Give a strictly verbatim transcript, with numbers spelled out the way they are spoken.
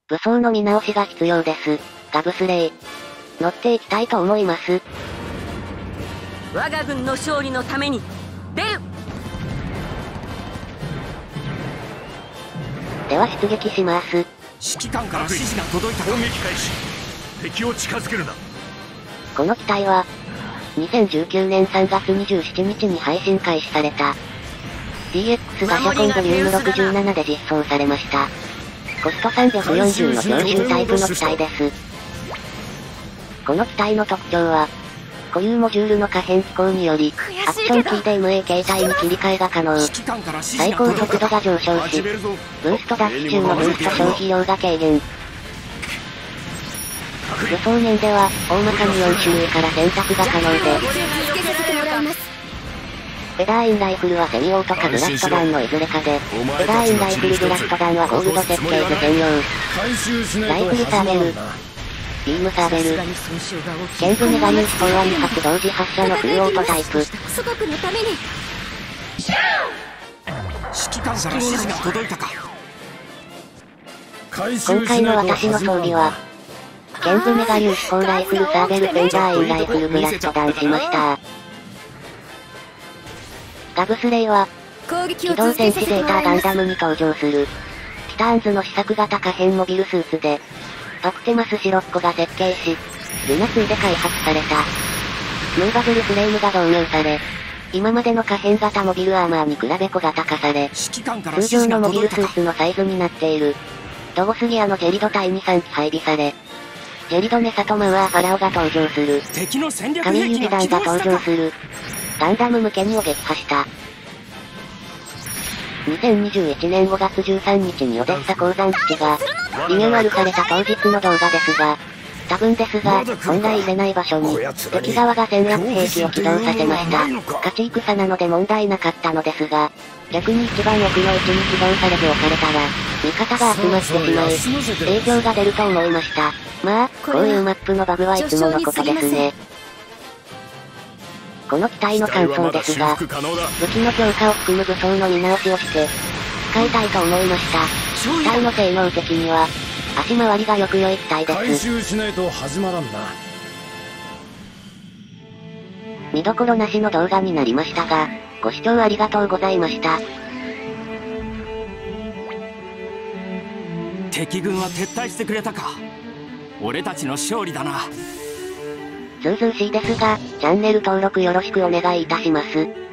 武装の見直しが必要です。ガブスレイ。乗っていきたいと思います。 我が軍の勝利のために、出る。 では出撃します。 指揮官から指示が届いた。 攻撃開始。敵を近づけるな。 この機体は、にせんじゅうきゅうねんさんがつにじゅうしちにちに配信開始された、ディーエックス ガシャコンボリュームろくじゅうななで実装されました。コストさんびゃくよんじゅうの強襲タイプの機体です。この機体の特徴は、固有モジュールの可変機構により、アクションキーで エムエー 形態に切り替えが可能。最高速度が上昇し、ブーストダッシュ中のブースト消費量が軽減。輸送面では、大まかによん種類から選択が可能で、フェダーインライフルはセミオートかブラストガンのいずれかで、フェダーインライフルブラストガンはゴールド設計図専用。ライフルサーベル、ビームサーベル、剣ブメガニュース砲はに発同時発射のフルオートタイプ。 祖国のために。 指揮官から指示が届いたか。 今回の私の装備は、剣ブメガ粒子砲ライフルサーベルフェンダーインライフルブラスト弾しました。ガブスレイは、機動戦士ゼータガンダムに登場する、ティターンズの試作型可変モビルスーツで、パクテマスシロッコが設計し、ルナツーで開発された。ムーバブルフレームが導入され、今までの可変型モビルアーマーに比べ小型化され、通常のモビルスーツのサイズになっている。ドゴスギアのジェリド隊にさんき配備され、ジェリドメサとマウアーファラオが登場する。カミーユビダンが登場する。ガンダム向けにを撃破した。にせんにじゅういちねんごがつじゅうさんにちにオデッサ鉱山基地が、リニューアルされた当日の動画ですが、多分ですが、本来入れない場所に、敵側が戦略兵器を起動させました。勝ち戦なので問題なかったのですが、逆に一番奥の位置に起動されておかれたら、味方が集まってしまい、影響が出ると思いました。まあ、こういうマップのバグはいつものことですね。この機体の感想ですが、武器の強化を含む武装の見直しをして、使いたいと思いました。機体の性能的には、足回りがよく良い機体です。 回収しないと始まらんな。 見どころなしの動画になりましたが、ご視聴ありがとうございました。 敵軍は撤退してくれたか。俺たちの勝利だな。 ずうずうしいですが、チャンネル登録よろしくお願いいたします。